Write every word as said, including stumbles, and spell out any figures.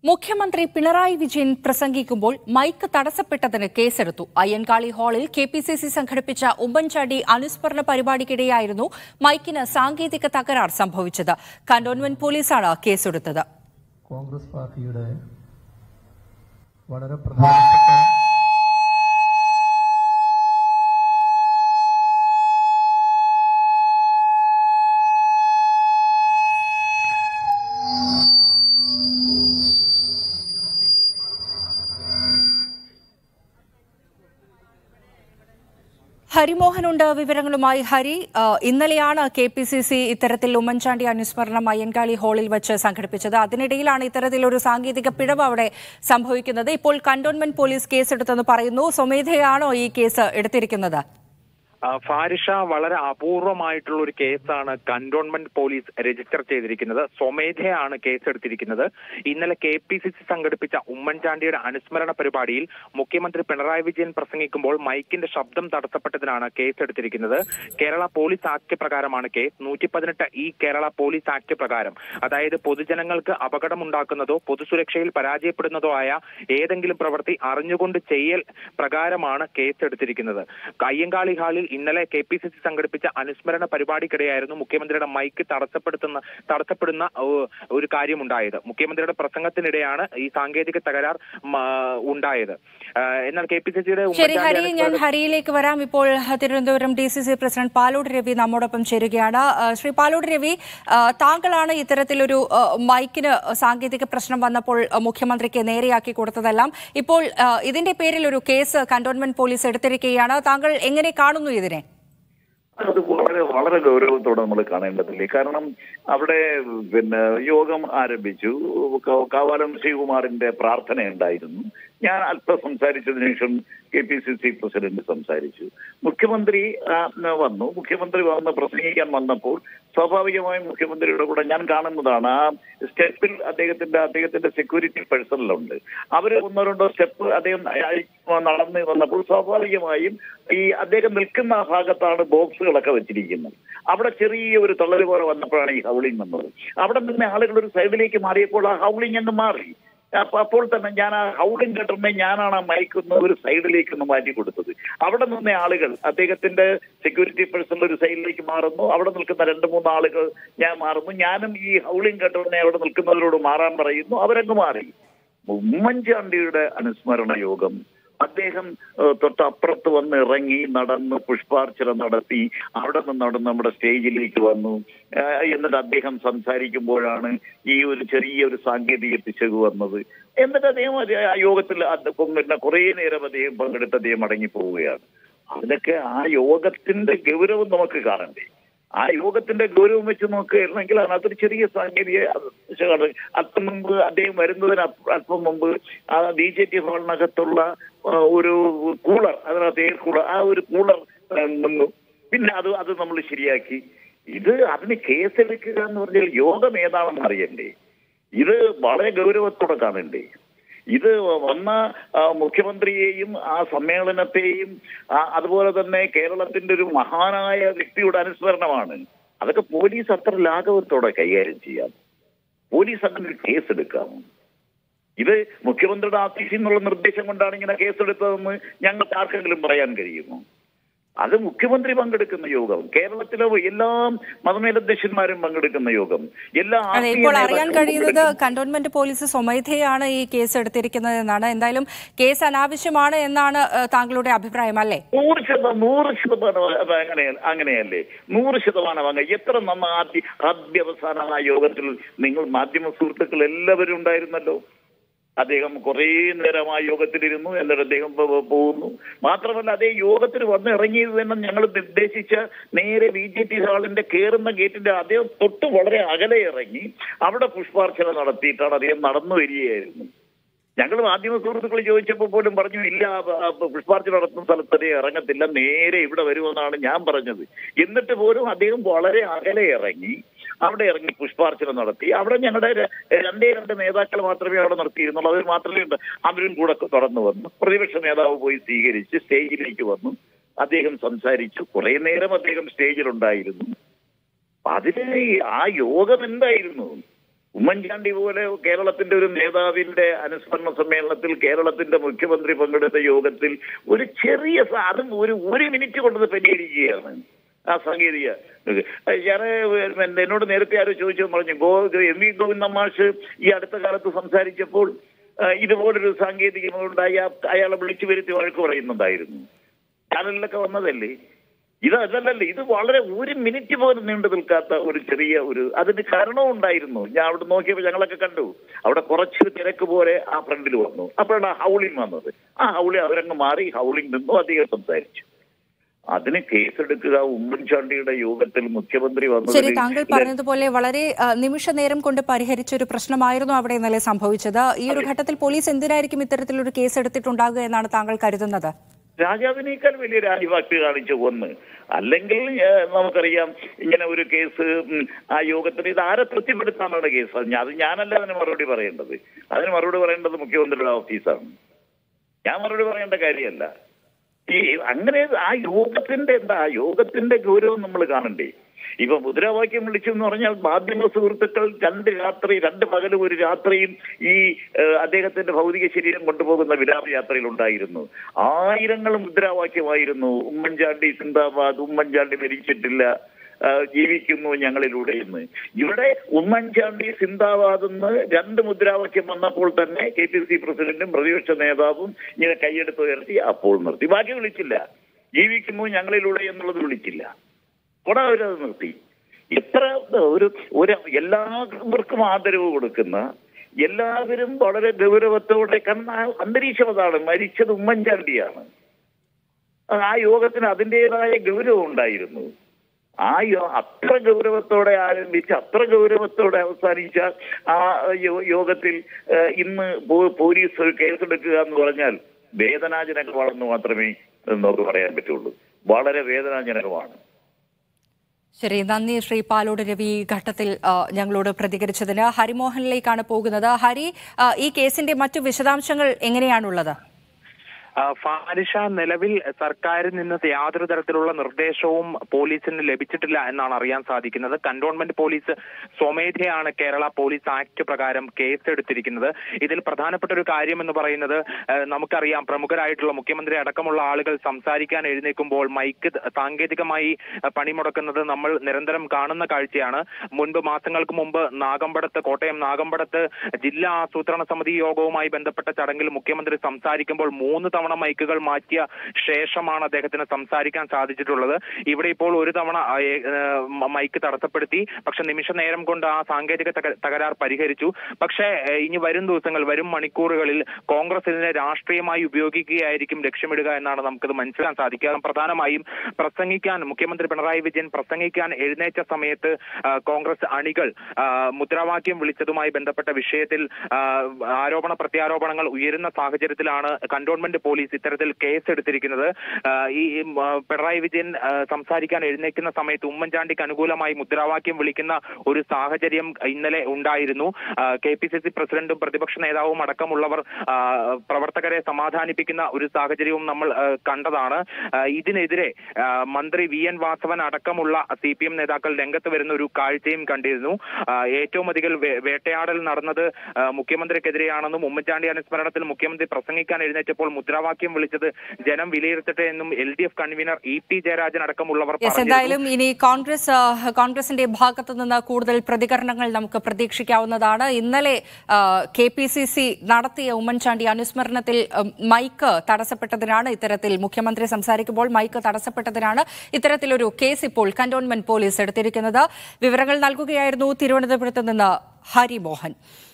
മുഖ്യമന്ത്രി പിണറായി വിജയൻ പ്രസംഗിക്കുമ്പോൾ മൈക്ക് തടസ്സപ്പെട്ടതിന് കേസെടുത്തു. അയ്യൻകാളി ഹാളിൽ കെ പി സി സി സംഘടിപ്പിച്ച ഉമ്മൻചാണ്ടി അനുസ്മരണ പരിപാടിക്കിടെയായിരുന്നു മൈക്കിന് സാങ്കേതിക തകരാർ സംഭവിച്ചത്. കന്റോൺമെന്റ് പോലീസാണ് കേസെടുത്തത്. കോൺഗ്രസ് പാർട്ടിയുടെ വളരെ പ്രധാനപ്പെട്ട ഹരിമോഹനുണ്ട് വിവരങ്ങളുമായി. ഹരി, ഇന്നലെയാണ് കെ പി സി സി ഇത്തരത്തിൽ ഉമ്മൻചാണ്ടി അനുസ്മരണം അയ്യൻകാളി ഹാളിൽ വെച്ച് സംഘടിപ്പിച്ചത്. അതിനിടയിലാണ് ഇത്തരത്തിലൊരു സാങ്കേതിക പിഴവ് അവിടെ സംഭവിക്കുന്നത്. ഇപ്പോൾ കന്റോൺമെന്റ് പോലീസ് കേസെടുത്തെന്ന് പറയുന്നു. സ്വമേധയാണോ ഈ കേസ് എടുത്തിരിക്കുന്നത്? ഫാരിഷ, വളരെ അപൂർവമായിട്ടുള്ള ഒരു കേസാണ് കന്റോൺമെന്റ് പോലീസ് രജിസ്റ്റർ ചെയ്തിരിക്കുന്നത്. സ്വമേധയാണ് കേസെടുത്തിരിക്കുന്നത്. ഇന്നലെ കെ പി സി സി സംഘടിപ്പിച്ച ഉമ്മൻചാണ്ടിയുടെ അനുസ്മരണ പരിപാടിയിൽ മുഖ്യമന്ത്രി പിണറായി വിജയൻ പ്രസംഗിക്കുമ്പോൾ മൈക്കിന്റെ ശബ്ദം തടസ്സപ്പെട്ടതിനാണ് കേസെടുത്തിരിക്കുന്നത്. കേരള പോലീസ് ആക്ട് പ്രകാരമാണ് കേസ്. നൂറ്റി പതിനെട്ട് ഈ കേരള പോലീസ് ആക്ട് പ്രകാരം, അതായത് പൊതുജനങ്ങൾക്ക് അപകടമുണ്ടാക്കുന്നതോ പൊതുസുരക്ഷയിൽ പരാജയപ്പെടുന്നതോ ആയ ഏതെങ്കിലും പ്രവൃത്തി അറിഞ്ഞുകൊണ്ട് ചെയ്യൽ പ്രകാരമാണ് കേസെടുത്തിരിക്കുന്നത്. അയ്യൻകാളി ഹാളിൽ ഇന്നലെ കെ പി സി സി സംഘടിപ്പിച്ച അനുസ്മരണ പരിപാടിക്കിടെയായിരുന്നു മുഖ്യമന്ത്രിയുടെ മൈക്ക് തടസ്സപ്പെടുത്തുന്ന തടസ്സപ്പെടുന്ന ഒരു കാര്യമുണ്ടായത്. മുഖ്യമന്ത്രിയുടെ പ്രസംഗത്തിനിടെയാണ് ഈ സാങ്കേതിക തകരാർ ഉണ്ടായത്. എന്നാൽ കെ പി സി സിയുടെ ശരി ഹരി, ഞാൻ ഹരിയിലേക്ക് വരാം. ഇപ്പോൾ Thiruvananthapuram D C C president Palode Ravi നമ്മോടൊപ്പം ചേരുകയാണ്. ശ്രീ പാലോട് രവി, താങ്കളാണ് ഇത്തരത്തിലൊരു മൈക്കിന് സാങ്കേതിക പ്രശ്നം വന്നപ്പോൾ മുഖ്യമന്ത്രിക്ക് നേരെയാക്കി കൊടുത്തതെല്ലാം. ഇപ്പോൾ ഇതിന്റെ പേരിൽ ഒരു കേസ് കന്റോൺമെന്റ് പോലീസ് എടുത്തിരിക്കുകയാണ്. താങ്കൾ എങ്ങനെ കാണുന്നു ഇതിനെ? അത് വളരെ വളരെ ഗൗരവത്തോടെ നമ്മൾ കാണേണ്ടതില്ലേ. കാരണം അവിടെ പിന്നെ യോഗം ആരംഭിച്ചു. കാവാലം ശ്രീകുമാറിന്റെ പ്രാർത്ഥന ഉണ്ടായിരുന്നു. ഞാൻ അല്പം സംസാരിച്ചതിനു ശേഷം K P C C president സംസാരിച്ചു. മുഖ്യമന്ത്രി വന്നു. മുഖ്യമന്ത്രി വന്ന് പ്രസംഗിക്കാൻ വന്നപ്പോൾ സ്വാഭാവികമായും മുഖ്യമന്ത്രിയുടെ കൂടെ ഞാൻ കാണുന്നതാണ് ആ സ്റ്റെപ്പിൽ അദ്ദേഹത്തിന്റെ അദ്ദേഹത്തിന്റെ സെക്യൂരിറ്റി പേഴ്സണലുണ്ട്. അവര് ഒന്നോ രണ്ടോ സ്റ്റെപ്പ് അദ്ദേഹം നടന്ന് വന്നപ്പോൾ സ്വാഭാവികമായും ഈ അദ്ദേഹം നിൽക്കുന്ന ആ ഭാഗത്താണ് ബോക്സുകളൊക്കെ വെച്ചിരിക്കുന്നത്. അവിടെ ചെറിയ ഒരു തള്ളൽ പോലെ വന്നപ്പോഴാണ് ഈ ഹൗളിംഗ് വന്നത്. അവിടെ നിന്ന് ആളുകൾ ഒരു സൈഡിലേക്ക് മാറിയപ്പോൾ ആ ഹൗളിംഗ് അങ്ങ് മാറി. അപ്പൊ അപ്പോൾ തന്നെ ഞാൻ ആ ഹൗളിംഗ് കേട്ടറിനെ ഞാനാണ് ആ മൈക്കൊന്ന് ഒരു സൈഡിലേക്ക് ഒന്ന് മാറ്റി കൊടുത്തത്. അവിടെ നിന്ന ആളുകൾ അദ്ദേഹത്തിന്റെ സെക്യൂരിറ്റി പേഴ്സണൽ ഒരു സൈഡിലേക്ക് മാറുന്നു. അവിടെ നിൽക്കുന്ന രണ്ട് മൂന്ന് ആളുകൾ ഞാൻ മാറുന്നു. ഞാനും ഈ ഹൗളിംഗ് കേട്ടറിനെ അവിടെ നിൽക്കുന്നവരോട് മാറാൻ പറയുന്നു. അവരങ്ങ് മാറി. ഉമ്മൻചാണ്ടിയുടെ അനുസ്മരണ യോഗം അദ്ദേഹം തൊട്ടപ്പുറത്ത് വന്ന് ഇറങ്ങി നടന്ന് പുഷ്പാർച്ചന നടത്തി അവിടെ നിന്നവിടെ നമ്മുടെ സ്റ്റേജിലേക്ക് വന്നു. എന്നിട്ട് അദ്ദേഹം സംസാരിക്കുമ്പോഴാണ് ഈ ഒരു ചെറിയൊരു സാങ്കേതിക പിശക് വന്നത്. എന്നിട്ട് അദ്ദേഹം ആ യോഗത്തിൽ പിന്നെ കുറെ നേരം അദ്ദേഹം പങ്കെടുത്ത് അദ്ദേഹം മടങ്ങി പോവുകയാണ്. അതിനൊക്കെ ആ യോഗത്തിന്റെ ഗൗരവം നമുക്ക് കാണണ്ടേ? ആ യോഗത്തിന്റെ ഗൗരവം വെച്ച് നോക്കുകയായിരുന്നെങ്കിൽ അതിനകത്തൊരു ചെറിയ സാങ്കേതിക അല്പം മുമ്പ് അദ്ദേഹം വരുന്നതിന് അല്പം മുമ്പ് ആ ബി ജെ പി ഹാളിനകത്തുള്ള ഒരു കൂളർ, അതിനകത്ത് എയർ കൂളർ, ആ ഒരു കൂളർ നിന്നു. പിന്നെ അത് അത് നമ്മൾ ശരിയാക്കി. ഇത് അതിന് കേസെടുക്കുക എന്ന് പറഞ്ഞാൽ യോഗം ഏതാണെന്ന് അറിയണ്ടേ? ഇത് വളരെ ഗൗരവത്തോടെ കാണണ്ടേ? ഇത് വന്ന മുഖ്യമന്ത്രിയെയും ആ സമ്മേളനത്തെയും അതുപോലെ തന്നെ കേരളത്തിന്റെ ഒരു മഹാനായ വ്യക്തിയുടെ അനുസ്മരണമാണ്. അതൊക്കെ പോലീസ് അത്ര ലാഘവത്തോടെ കൈകാര്യം ചെയ്യാം. പോലീസ് അങ്ങനെ ഒരു കേസെടുക്കാമോ? ഇത് മുഖ്യമന്ത്രിയുടെ ഓഫീസിൽ നിന്നുള്ള നിർദ്ദേശം കൊണ്ടാണ് ഇങ്ങനെ കേസെടുത്തതെന്ന് ഞങ്ങൾക്ക് ആർക്കെങ്കിലും പറയാൻ കഴിയുമോ? അത് മുഖ്യമന്ത്രി പങ്കെടുക്കുന്ന യോഗം, കേരളത്തിലെ എല്ലാ മതമേലധ്യക്ഷന്മാരും പങ്കെടുക്കുന്ന യോഗം, എല്ലാ ഇപ്പോൾ അറിയാൻ കഴിയുന്നത് കന്റോൺമെന്റ് പോലീസ് സ്വമേധയാണ് ഈ കേസ് എടുത്തിരിക്കുന്നത് എന്നാണ്. എന്തായാലും കേസ് അനാവശ്യമാണ് എന്നാണ് താങ്കളുടെ അഭിപ്രായം, അല്ലേ? നൂറ് ശതമാനം നൂറ് ശതമാനം അങ്ങനെ അങ്ങനെയല്ലേ നൂറ് ശതമാനം അങ്ങ് എത്ര നന്ന ആദ്യ ആദ്യാവസാനം ആ യോഗത്തിൽ നിങ്ങൾ മാധ്യമ സുഹൃത്തുക്കൾ എല്ലാവരും ഉണ്ടായിരുന്നല്ലോ. അദ്ദേഹം കുറേ നേരം ആ യോഗത്തിലിരുന്നു. എന്നിട്ട് അദ്ദേഹം പോകുന്നു. മാത്രമല്ല അദ്ദേഹം യോഗത്തിൽ വന്ന് ഇറങ്ങിയത് തന്നെ ഞങ്ങൾ നിർദ്ദേശിച്ച നേരെ ബി ജെ പി ഹാളിന്റെ കയറുന്ന ഗേറ്റിന്റെ അദ്ദേഹം തൊട്ട് വളരെ അകലെ ഇറങ്ങി അവിടെ പുഷ്പാർച്ചന നടത്തിയിട്ടാണ് അദ്ദേഹം നടന്നു വരികയായിരുന്നു. ഞങ്ങൾ മാധ്യമ സുഹൃത്തുക്കൾ ചോദിച്ചപ്പോൾ പോലും പറഞ്ഞു, ഇല്ല, പുഷ്പാർച്ചന നടത്തുന്ന സ്ഥലത്തേ ഇറങ്ങത്തില്ല, നേരെ ഇവിടെ വരുമെന്നാണ് ഞാൻ പറഞ്ഞത്. എന്നിട്ട് പോലും അദ്ദേഹം വളരെ അകലെ ഇറങ്ങി അവിടെ ഇറങ്ങി പുഷ്പാർച്ചന നടത്തി. അവിടെ ഞങ്ങളുടെ രണ്ടേ രണ്ട് നേതാക്കൾ മാത്രമേ അവിടെ നടത്തിയിരുന്നുള്ളൂ. അവർ മാത്രമേ അവരും കൂടെ തുടർന്ന് വന്നു. പ്രതിപക്ഷ നേതാവ് പോയി സ്വീകരിച്ച് സ്റ്റേജിലേക്ക് വന്നു. അദ്ദേഹം സംസാരിച്ചു. കുറെ നേരം അദ്ദേഹം സ്റ്റേജിലുണ്ടായിരുന്നു. അതിന് ആ യോഗം എന്തായിരുന്നു? ഉമ്മൻചാണ്ടി പോലെ കേരളത്തിന്റെ ഒരു നേതാവിന്റെ അനുസ്മരണ സമ്മേളനത്തിൽ കേരളത്തിന്റെ മുഖ്യമന്ത്രി പങ്കെടുത്ത യോഗത്തിൽ ഒരു ചെറിയ അതും ഒരു ഒരു മിനിറ്റ് കൊണ്ടത് പരിഹരിക്കുകയാണ് ആ സാങ്കേതിക. ഞാൻ എന്നോട് നേരത്തെ ആരോ ചോദിച്ചു പറഞ്ഞു, ഗോ എം വി ഗോവിന്ദ മാഷ് ഈ അടുത്ത കാലത്ത് സംസാരിച്ചപ്പോൾ ഇതുപോലൊരു സാങ്കേതികമുണ്ടായി അയാളെ വിളിച്ചു വരുത്തി വഴക്ക് പറയുന്നുണ്ടായിരുന്നു. ചാനലിലൊക്കെ വന്നതല്ലേ. ഇത് അതല്ലല്ലേ, ഇത് വളരെ ഒരു മിനിറ്റ് പോലും നീണ്ടു നിൽക്കാത്ത ഒരു ചെറിയ ഒരു അതിന് കാരണവും ഉണ്ടായിരുന്നു. ഞാൻ അവിടെ നോക്കിയപ്പോൾ ഞങ്ങളൊക്കെ കണ്ടു, അവിടെ കുറച്ച് തിരക്ക് പോലെ ആ ഫ്രണ്ടിൽ വന്നു. അപ്പോഴാണ് ആ ഹൗളിംഗ് വന്നത്. ആ ഹൗളി അവരങ്ങ് മാറി ഹൗളിംഗ് നിന്നു അധികം സംസാരിച്ചു. അതിന് കേസെടുക്കുക ഉമ്മൻചാണ്ടിയുടെ യോഗത്തിൽ മുഖ്യമന്ത്രി വന്നു. ശരി, താങ്കൾ പറഞ്ഞതുപോലെ വളരെ നിമിഷ നേരം കൊണ്ട് പരിഹരിച്ച ഒരു പ്രശ്നമായിരുന്നു അവിടെ ഇന്നലെ സംഭവിച്ചത്. ഈ ഒരു ഘട്ടത്തിൽ പോലീസ് എന്തിനായിരിക്കും ഇത്തരത്തിലൊരു കേസ് എടുത്തിട്ടുണ്ടാകുക എന്നാണ് താങ്കൾ കരുതുന്നത്? രാജാവിനേക്കാൾ വലിയ രാജഭക്തി കാണിച്ചു ഒന്ന്. അല്ലെങ്കിൽ നമുക്കറിയാം ഇങ്ങനെ ഒരു കേസ് ആ യോഗത്തിന് ഇത് ആരെ തൃപ്തിപ്പെടുത്താനാണ് കേസ്? അത് ഞാനല്ല അതിന് മറുപടി പറയേണ്ടത്. അതിന് മറുപടി പറയേണ്ടത് മുഖ്യമന്ത്രിയുടെ ഓഫീസാണ്. ഞാൻ മറുപടി പറയേണ്ട കാര്യമല്ല. ഈ അങ്ങനെ ആ യോഗത്തിന്റെ എന്താ ആ യോഗത്തിന്റെ ഗൗരവം നമ്മൾ കാണണ്ടേ? ഇപ്പൊ മുദ്രാവാക്യം വിളിച്ചു എന്ന് പറഞ്ഞാൽ മാധ്യമ സുഹൃത്തുക്കൾ രണ്ട് രാത്രി രണ്ട് പകലും ഒരു രാത്രിയും ഈ അദ്ദേഹത്തിന്റെ ഭൗതിക ശരീരം കൊണ്ടുപോകുന്ന വിലാപയാത്രയിൽ ഉണ്ടായിരുന്നു. ആയിരങ്ങൾ മുദ്രാവാക്യമായിരുന്നു. ഉമ്മൻചാണ്ടി സിന്ദാബാദ്, ഉമ്മൻചാണ്ടി മരിച്ചിട്ടില്ല, ജീവിക്കുന്നു ഞങ്ങളിലൂടെ എന്ന്. ഇവിടെ ഉമ്മൻചാണ്ടി സിന്ദാബാദ് എന്ന് രണ്ട് മുദ്രാവാക്യം വന്നപ്പോൾ തന്നെ കെ പി സി പ്രസിഡന്റും പ്രതിപക്ഷ നേതാവും ഇങ്ങനെ കൈയെടുത്ത് ഉയർത്തി അപ്പോൾ നിർത്തി. ബാക്കി വിളിച്ചില്ല. ജീവിക്കുന്നു ഞങ്ങളിലൂടെ എന്നുള്ളത് വിളിച്ചില്ല. കൂടെ അവരത് നിർത്തി. എത്ര ഒരു ഒരു എല്ലാവർക്കും ആദരവ് കൊടുക്കുന്ന, എല്ലാവരും വളരെ ഗൗരവത്തോടെ, കാരണം അന്തരീക്ഷം അതാണ്. മരിച്ചത് ഉമ്മൻചാണ്ടിയാണ്. ആ യോഗത്തിന് അതിൻ്റെതായ ഗൗരവം ഉണ്ടായിരുന്നു. ആ അത്ര ഗൗരവത്തോടെ ആരംഭിച്ച് അത്ര ഗൗരവത്തോടെ അവസാനിച്ച ആ യോഗത്തിൽ ഇന്ന് പോലീസ് ഒരു കേസെടുക്കുക എന്ന് പറഞ്ഞാൽ വേദനാജനകമാണെന്ന് മാത്രമേ നമുക്ക് പറയാൻ പറ്റുള്ളൂ. വളരെ വേദനാജനകമാണ്. ശരി, നന്ദി ശ്രീ പാലോട് രവി ഈ ഘട്ടത്തിൽ ഞങ്ങളോട് പ്രതികരിച്ചതിന്. ഹരിമോഹനിലേക്കാണ് പോകുന്നത്. ഹരി, ഈ കേസിന്റെ മറ്റു വിശദാംശങ്ങൾ എങ്ങനെയാണുള്ളത്? ഫാരിഷ, നിലവിൽ സർക്കാരിൽ നിന്ന് യാതൊരു തരത്തിലുള്ള നിർദ്ദേശവും പോലീസിന് ലഭിച്ചിട്ടില്ല എന്നാണ് അറിയാൻ സാധിക്കുന്നത്. കന്റോൺമെന്റ് പോലീസ് സ്വമേധയാണ് കേരള പോലീസ് ആക്ട് പ്രകാരം കേസെടുത്തിരിക്കുന്നത്. ഇതിൽ പ്രധാനപ്പെട്ട ഒരു കാര്യം എന്ന് പറയുന്നത്, നമുക്കറിയാം പ്രമുഖരായിട്ടുള്ള മുഖ്യമന്ത്രി അടക്കമുള്ള ആളുകൾ സംസാരിക്കാൻ എഴുന്നേൽക്കുമ്പോൾ മൈക്ക് സാങ്കേതികമായി പണിമുടക്കുന്നത് നമ്മൾ നിരന്തരം കാണുന്ന കാഴ്ചയാണ്. മുൻപ് മാസങ്ങൾക്ക് മുമ്പ് നാഗമ്പടത്ത്, കോട്ടയം നാഗമ്പടത്ത് ജില്ലാ ആസൂത്രണ സമിതി യോഗവുമായി ബന്ധപ്പെട്ട ചടങ്ങിൽ മുഖ്യമന്ത്രി സംസാരിക്കുമ്പോൾ മൂന്ന് തവണ മൈക്കുകൾ മാറ്റിയ ശേഷമാണ് അദ്ദേഹത്തിന് സംസാരിക്കാൻ സാധിച്ചിട്ടുള്ളത്. ഇവിടെ ഇപ്പോൾ ഒരു തവണ മൈക്ക് തടസ്സപ്പെടുത്തി. പക്ഷെ നിമിഷ നേരം കൊണ്ട് ആ സാങ്കേതിക തകരാർ പരിഹരിച്ചു. പക്ഷേ ഇനി വരും ദിവസങ്ങൾ, വരും മണിക്കൂറുകളിൽ കോൺഗ്രസ് ഇതിനെ രാഷ്ട്രീയമായി ഉപയോഗിക്കുകയായിരിക്കും ലക്ഷ്യമിടുക എന്നാണ് നമുക്കത് മനസ്സിലാക്കാൻ സാധിക്കുക. പ്രധാനമായും പ്രസംഗിക്കാൻ മുഖ്യമന്ത്രി പിണറായി വിജയൻ പ്രസംഗിക്കാൻ എഴുന്നേറ്റ സമയത്ത് കോൺഗ്രസ് അണികൾ മുദ്രാവാക്യം വിളിച്ചതുമായി ബന്ധപ്പെട്ട വിഷയത്തിൽ ആരോപണ പ്രത്യാരോപണങ്ങൾ ഉയരുന്ന സാഹചര്യത്തിലാണ് കന്റോൺമെന്റ് പോലീസ് ഇത്തരത്തിൽ കേസ് എടുത്തിരിക്കുന്നത്. ഈ പിണറായി വിജയൻ സംസാരിക്കാൻ എഴുന്നേൽക്കുന്ന സമയത്ത് ഉമ്മൻചാണ്ടിക്ക് അനുകൂലമായി മുദ്രാവാക്യം വിളിക്കുന്ന ഒരു സാഹചര്യം ഇന്നലെ ഉണ്ടായിരുന്നു. കെ പി സി സി പ്രസിഡന്റും പ്രതിപക്ഷ നേതാവും അടക്കമുള്ളവർ പ്രവർത്തകരെ സമാധാനിപ്പിക്കുന്ന ഒരു സാഹചര്യവും നമ്മൾ കണ്ടതാണ്. ഇതിനെതിരെ മന്ത്രി വി എൻ വാസവൻ അടക്കമുള്ള സി പി എം നേതാക്കൾ രംഗത്ത് വരുന്ന ഒരു കാഴ്ചയും കണ്ടിരുന്നു. ഏറ്റവും അധികം വേട്ടയാടൽ നടന്നത് മുഖ്യമന്ത്രിക്കെതിരെയാണെന്നും ഉമ്മൻചാണ്ടി അനുസ്മരണത്തിൽ മുഖ്യമന്ത്രി പ്രസംഗിക്കാൻ എഴുന്നേറ്റപ്പോൾ മുദ്രാവാക്യം വിളിച്ചത് ജനം വിലയിരുത്തട്ടെ എന്നും L D F convener E T Jayarajan അടക്കമുള്ളവർ പറഞ്ഞു. എന്തായാലും ഇനി കോൺഗ്രസ് കോൺഗ്രസിന്റെ ഭാഗത്തു നിന്ന് കൂടുതൽ പ്രതികരണങ്ങൾ നമുക്ക് പ്രതീക്ഷിക്കാവുന്നതാണ്. ഇന്നലെ കെ പി സി സി നടത്തിയ ഉമ്മൻചാണ്ടി അനുസ്മരണത്തിൽ മൈക്ക് തടസ്സപ്പെട്ടതിനാണ് ഇത്തരത്തിൽ മുഖ്യമന്ത്രി സംസാരിക്കുമ്പോൾ മൈക്ക് തടസ്സപ്പെട്ടതിനാണ് ഇത്തരത്തിലൊരു കേസ് ഇപ്പോൾ കന്റോൺമെന്റ് പോലീസ് എടുത്തിരിക്കുന്നത്. വിവരങ്ങൾ നൽകുകയായിരുന്നു തിരുവനന്തപുരത്ത് നിന്ന് ഹരിമോഹൻ.